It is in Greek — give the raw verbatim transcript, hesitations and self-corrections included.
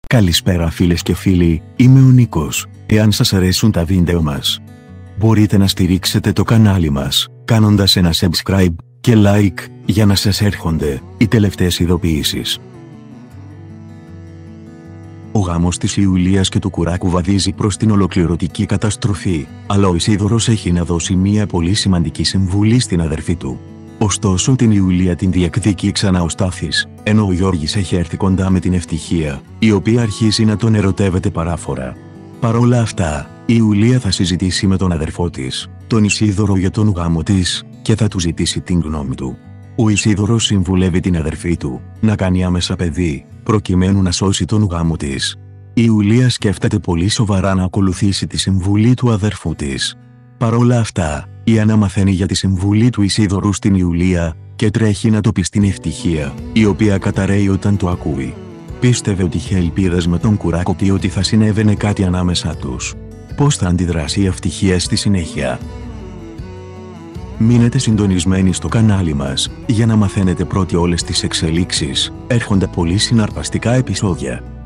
Καλησπέρα φίλες και φίλοι, είμαι ο Νίκος. Εάν σας αρέσουν τα βίντεο μας, μπορείτε να στηρίξετε το κανάλι μας, κάνοντας ένα subscribe και like, για να σας έρχονται οι τελευταίες ειδοποιήσεις. Ο γάμος της Ιουλίας και του Κουράκου βαδίζει προς την ολοκληρωτική καταστροφή, αλλά ο Ισίδωρος έχει να δώσει μια πολύ σημαντική συμβουλή στην αδερφή του. Ωστόσο την Ιουλία την διεκδικεί ξανά ο Στάθης, ενώ ο Γιώργης έχει έρθει κοντά με την Ευτυχία, η οποία αρχίζει να τον ερωτεύεται παράφορα. Παρόλα αυτά, η Ιουλία θα συζητήσει με τον αδερφό της, τον Ισίδωρο, για τον γάμο της, και θα του ζητήσει την γνώμη του. Ο Ισίδωρος συμβουλεύει την αδερφή του να κάνει άμεσα παιδί, προκειμένου να σώσει τον γάμο της. Η Ιουλία σκέφτεται πολύ σοβαρά να ακολουθήσει τη συμβουλή του αδερφού της. Παρόλα αυτά, η Άννα μαθαίνει για τη συμβουλή του Ισίδωρου στην Ιουλία και τρέχει να το πει στην Ευτυχία, η οποία καταραίει όταν το ακούει. Πίστευε ότι είχε ελπίδες με τον Κουράκο και ότι θα συνέβαινε κάτι ανάμεσά τους. Πώς θα αντιδράσει η Ευτυχία στη συνέχεια? Μείνετε συντονισμένοι στο κανάλι μας, για να μαθαίνετε πρώτοι όλες τις εξελίξεις. Έρχονται πολύ συναρπαστικά επεισόδια.